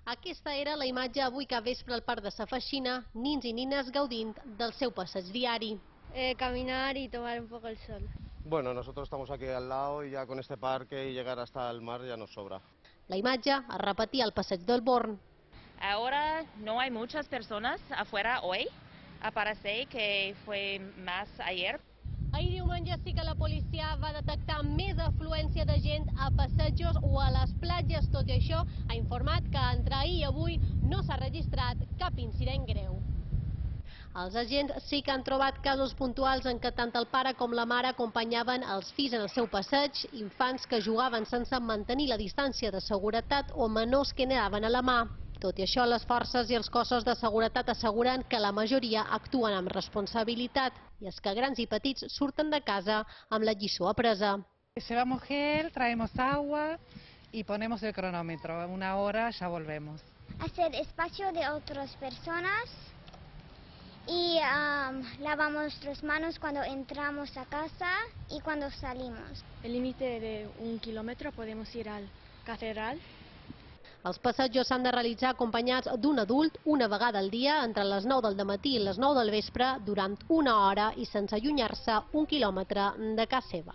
Aquesta era la imatge avui capvespre al Parc de Sa Feixina, nins i nines gaudint del seu passeig diari. Caminar y tomar un poco el sol. Bueno, nosotros estamos aquí al lado y ya con este parque y llegar hasta el mar ya nos sobra. La imatge es repetia al passeig del Born. Ahora no hay muchas personas afuera hoy, parece que fue más ayer. Ahir diumenge sí que la policia va detectar més afluència de gent a passejos o a les platges. Tot i això, ha informat que entre ahir i avui no s'ha registrat cap incident greu. Els agents sí que han trobat casos puntuals en què tant el pare com la mare acompanyaven els fills en el seu passeig, infants que jugaven sense mantenir la distància de seguretat o menors que anaven a la mà. Tot i això, les forces i els cossos de seguretat asseguren que la majoria actuen amb responsabilitat, i és que grans i petits surten de casa amb la lliçó apresa. Llevamos gel, traemos agua y ponemos el cronómetro. Una hora ya volvemos. Hacer espacio de otras personas y lavamos las manos cuando entramos a casa y cuando salimos. El límite de 1 kilómetro podemos ir al catedral. Els passejos s'han de realitzar acompanyats d'un adult una vegada al dia entre les 9 del dematí i les 9 del vespre durant una hora i sense allunyar-se 1 quilòmetre de casa seva.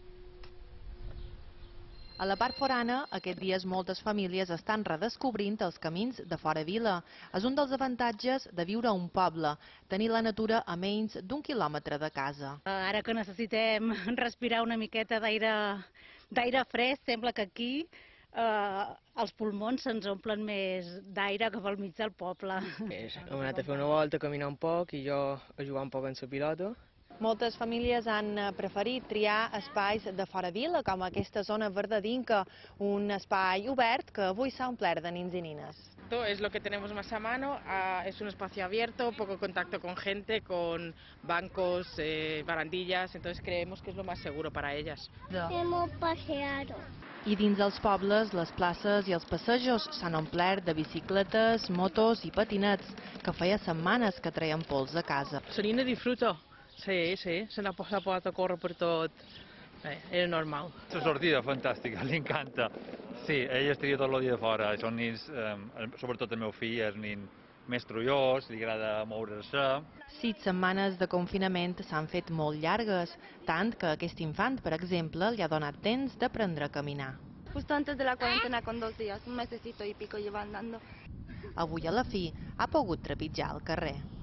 A la part forana, aquests dies moltes famílies estan redescobrint els camins de fora vila. És un dels avantatges de viure a un poble, tenir la natura a menys d'1 quilòmetre de casa. Ara que necessitem respirar una miqueta d'aire fresc, sembla que aquí els pulmons se'ns omplen més d'aire que pel mig del poble. Hem anat a fer una volta, a caminar un poc i jo a jugar un poc en la pilota. Moltes famílies han preferit triar espais de fora vila, com aquesta zona verdadinca, un espai obert que avui s'ha omplert de nins i nines. Es lo que tenemos más a mano, es un espacio abierto, poco contacto con gente, con bancos, barandillas, entonces creemos que es lo más seguro para ellas. Hemos paseado. I dins dels pobles, les places i els passejos s'han omplert de bicicletes, motos i patinets, que feia setmanes que treien pols a casa. La nina disfruta, sí, se n'ha posat a córrer per tot, era normal. La sortida fantàstica, li encanta. Sí, ell estaria tot el dia fora, són nins, sobretot el meu fill és nin més trullós, li agrada moure-se. 6 setmanes de confinament s'han fet molt llargues, tant que aquest infant, per exemple, li ha donat temps d'aprendre a caminar. Justo antes de la cuarentena, con 2 días, un mesecito y pico lleva andando. Avui a la fi ha pogut trepitjar el carrer.